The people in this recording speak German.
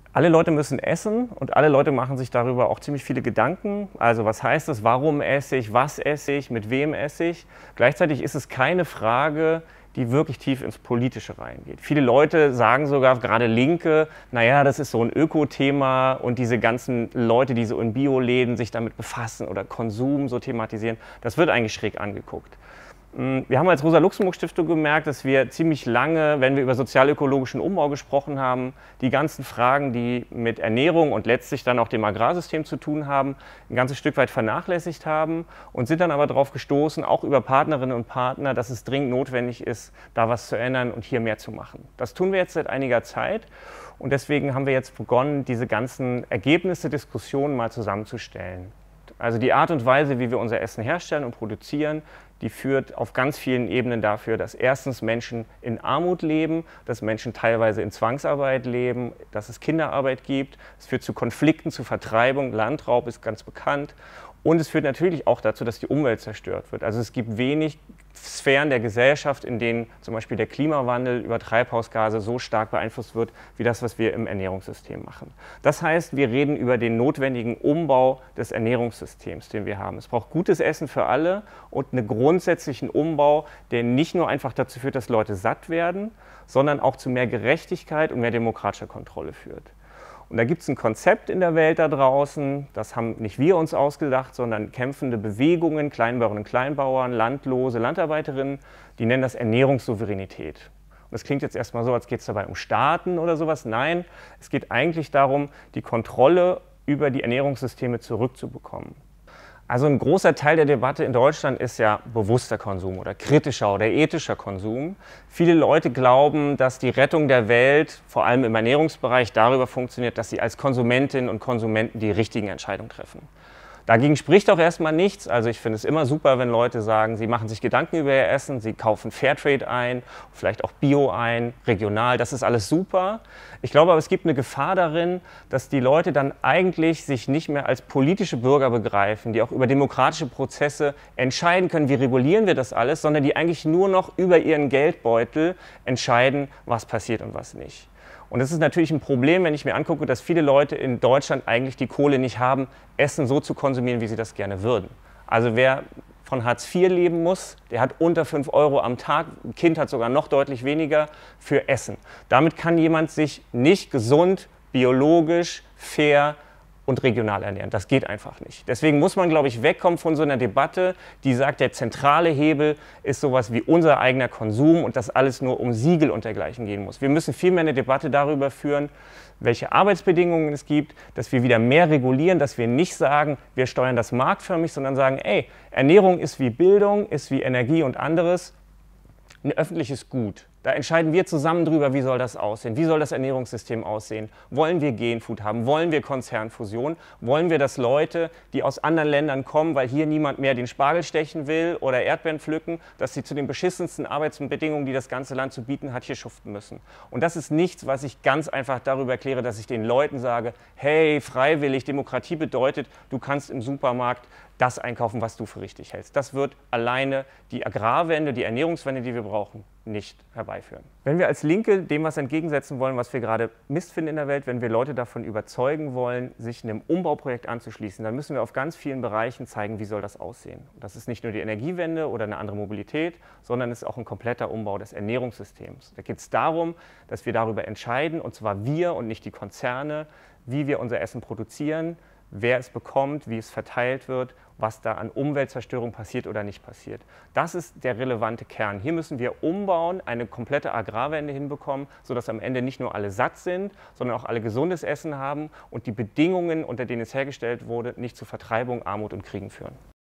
Alle Leute müssen essen und alle Leute machen sich darüber auch ziemlich viele Gedanken. Also was heißt das, warum esse ich, was esse ich, mit wem esse ich? Gleichzeitig ist es keine Frage, die wirklich tief ins Politische reingeht. Viele Leute sagen sogar, gerade Linke, naja, das ist so ein Öko-Thema und diese ganzen Leute, die so in Bioläden sich damit befassen oder Konsum so thematisieren, das wird eigentlich schräg angeguckt. Wir haben als Rosa-Luxemburg-Stiftung gemerkt, dass wir ziemlich lange, wenn wir über sozial-ökologischen Umbau gesprochen haben, die ganzen Fragen, die mit Ernährung und letztlich dann auch dem Agrarsystem zu tun haben, ein ganzes Stück weit vernachlässigt haben und sind dann aber darauf gestoßen, auch über Partnerinnen und Partner, dass es dringend notwendig ist, da was zu ändern und hier mehr zu machen. Das tun wir jetzt seit einiger Zeit und deswegen haben wir jetzt begonnen, diese ganzen Ergebnisse, Diskussionen mal zusammenzustellen. Also die Art und Weise, wie wir unser Essen herstellen und produzieren, die führt auf ganz vielen Ebenen dafür, dass erstens Menschen in Armut leben, dass Menschen teilweise in Zwangsarbeit leben, dass es Kinderarbeit gibt. Es führt zu Konflikten, zu Vertreibung, Landraub ist ganz bekannt. Und es führt natürlich auch dazu, dass die Umwelt zerstört wird. Also es gibt wenig Sphären der Gesellschaft, in denen zum Beispiel der Klimawandel über Treibhausgase so stark beeinflusst wird, wie das, was wir im Ernährungssystem machen. Das heißt, wir reden über den notwendigen Umbau des Ernährungssystems, den wir haben. Es braucht gutes Essen für alle und einen grundsätzlichen Umbau, der nicht nur einfach dazu führt, dass Leute satt werden, sondern auch zu mehr Gerechtigkeit und mehr demokratischer Kontrolle führt. Und da gibt es ein Konzept in der Welt da draußen, das haben nicht wir uns ausgedacht, sondern kämpfende Bewegungen, Kleinbauerinnen und Kleinbauern, Landlose, Landarbeiterinnen, die nennen das Ernährungssouveränität. Und das klingt jetzt erstmal so, als geht es dabei um Staaten oder sowas. Nein, es geht eigentlich darum, die Kontrolle über die Ernährungssysteme zurückzubekommen. Also ein großer Teil der Debatte in Deutschland ist ja bewusster Konsum oder kritischer oder ethischer Konsum. Viele Leute glauben, dass die Rettung der Welt, vor allem im Ernährungsbereich, darüber funktioniert, dass sie als Konsumentinnen und Konsumenten die richtigen Entscheidungen treffen. Dagegen spricht auch erstmal nichts. Also ich finde es immer super, wenn Leute sagen, sie machen sich Gedanken über ihr Essen, sie kaufen Fairtrade ein, vielleicht auch Bio ein, regional, das ist alles super. Ich glaube aber, es gibt eine Gefahr darin, dass die Leute dann eigentlich sich nicht mehr als politische Bürger begreifen, die auch über demokratische Prozesse entscheiden können, wie regulieren wir das alles, sondern die eigentlich nur noch über ihren Geldbeutel entscheiden, was passiert und was nicht. Und das ist natürlich ein Problem, wenn ich mir angucke, dass viele Leute in Deutschland eigentlich die Kohle nicht haben, Essen so zu konsumieren, wie sie das gerne würden. Also wer von Hartz IV leben muss, der hat unter 5 Euro am Tag, ein Kind hat sogar noch deutlich weniger für Essen. Damit kann jemand sich nicht gesund, biologisch, fair und regional ernähren. Das geht einfach nicht. Deswegen muss man, glaube ich, wegkommen von so einer Debatte, die sagt, der zentrale Hebel ist sowas wie unser eigener Konsum und dass alles nur um Siegel und dergleichen gehen muss. Wir müssen vielmehr eine Debatte darüber führen, welche Arbeitsbedingungen es gibt, dass wir wieder mehr regulieren, dass wir nicht sagen, wir steuern das marktförmig, sondern sagen, ey, Ernährung ist wie Bildung, ist wie Energie und anderes ein öffentliches Gut. Da entscheiden wir zusammen drüber, wie soll das aussehen, wie soll das Ernährungssystem aussehen. Wollen wir Genfood haben, wollen wir Konzernfusion, wollen wir, dass Leute, die aus anderen Ländern kommen, weil hier niemand mehr den Spargel stechen will oder Erdbeeren pflücken, dass sie zu den beschissensten Arbeitsbedingungen, die das ganze Land zu bieten hat, hier schuften müssen. Und das ist nichts, was ich ganz einfach darüber erkläre, dass ich den Leuten sage, hey, freiwillig, Demokratie bedeutet, du kannst im Supermarkt das einkaufen, was du für richtig hältst. Das wird alleine die Agrarwende, die Ernährungswende, die wir brauchen, nicht herbeiführen. Wenn wir als Linke dem was entgegensetzen wollen, was wir gerade Mist finden in der Welt, wenn wir Leute davon überzeugen wollen, sich einem Umbauprojekt anzuschließen, dann müssen wir auf ganz vielen Bereichen zeigen, wie soll das aussehen. Und das ist nicht nur die Energiewende oder eine andere Mobilität, sondern es ist auch ein kompletter Umbau des Ernährungssystems. Da geht es darum, dass wir darüber entscheiden, und zwar wir und nicht die Konzerne, wie wir unser Essen produzieren, wer es bekommt, wie es verteilt wird, was da an Umweltzerstörung passiert oder nicht passiert. Das ist der relevante Kern. Hier müssen wir umbauen, eine komplette Agrarwende hinbekommen, sodass am Ende nicht nur alle satt sind, sondern auch alle gesundes Essen haben und die Bedingungen, unter denen es hergestellt wurde, nicht zu Vertreibung, Armut und Kriegen führen.